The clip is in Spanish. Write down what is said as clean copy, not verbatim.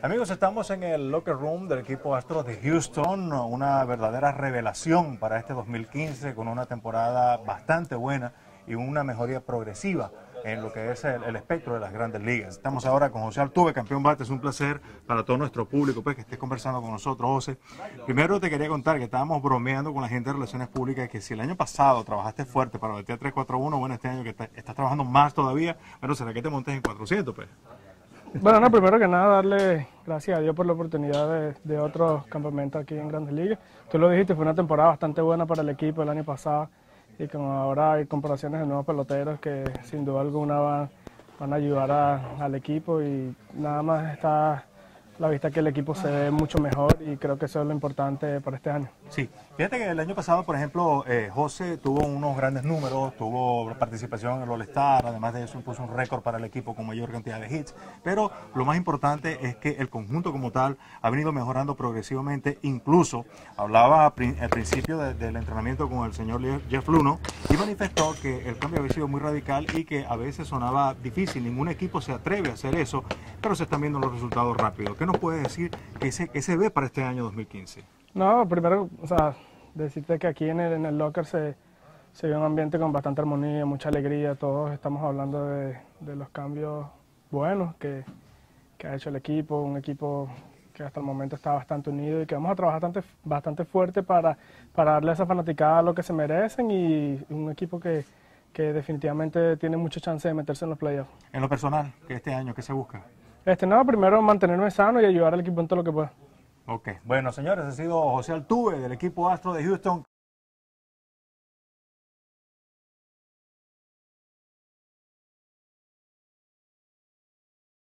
Amigos, estamos en el locker room del equipo Astros de Houston, una verdadera revelación para este 2015 con una temporada bastante buena y una mejoría progresiva en lo que es el espectro de las grandes ligas. Estamos ahora con José Altuve, campeón bate. Es un placer para todo nuestro público pues, que estés conversando con nosotros, José. Primero te quería contar que estábamos bromeando con la gente de Relaciones Públicas que si el año pasado trabajaste fuerte para batear 3-4-1, bueno, este año que estás trabajando más todavía, bueno, ¿será que te montes en 400 pues? Bueno, no, primero que nada, darle gracias a Dios por la oportunidad de otros campamentos aquí en Grandes Ligas. Tú lo dijiste, fue una temporada bastante buena para el equipo el año pasado y como ahora hay comparaciones de nuevos peloteros que sin duda alguna van a ayudar al equipo y nada más está a la vista que el equipo se ve mucho mejor y creo que eso es lo importante para este año. Sí, fíjate que el año pasado, por ejemplo, José tuvo unos grandes números, tuvo participación en el All-Star, además de eso puso un récord para el equipo con mayor cantidad de hits, pero lo más importante es que el conjunto como tal ha venido mejorando progresivamente, incluso hablaba al principio del entrenamiento con el señor Jeff Luhnow y manifestó que el cambio había sido muy radical y que a veces sonaba difícil, ningún equipo se atreve a hacer eso, pero se están viendo los resultados rápidos. ¿Qué nos puedes decir que se ve para este año 2015? No, primero, o sea, decirte que aquí en el locker se ve un ambiente con bastante armonía, mucha alegría, todos estamos hablando de los cambios buenos que ha hecho el equipo, un equipo que hasta el momento está bastante unido y que vamos a trabajar bastante fuerte para darle a esa fanaticada lo que se merecen y un equipo que definitivamente tiene mucha chance de meterse en los playoffs. En lo personal, que este año, ¿qué se busca? No, primero mantenerme sano y ayudar al equipo en todo lo que pueda. Ok, bueno señores, ha sido José Altuve del equipo Astros de Houston.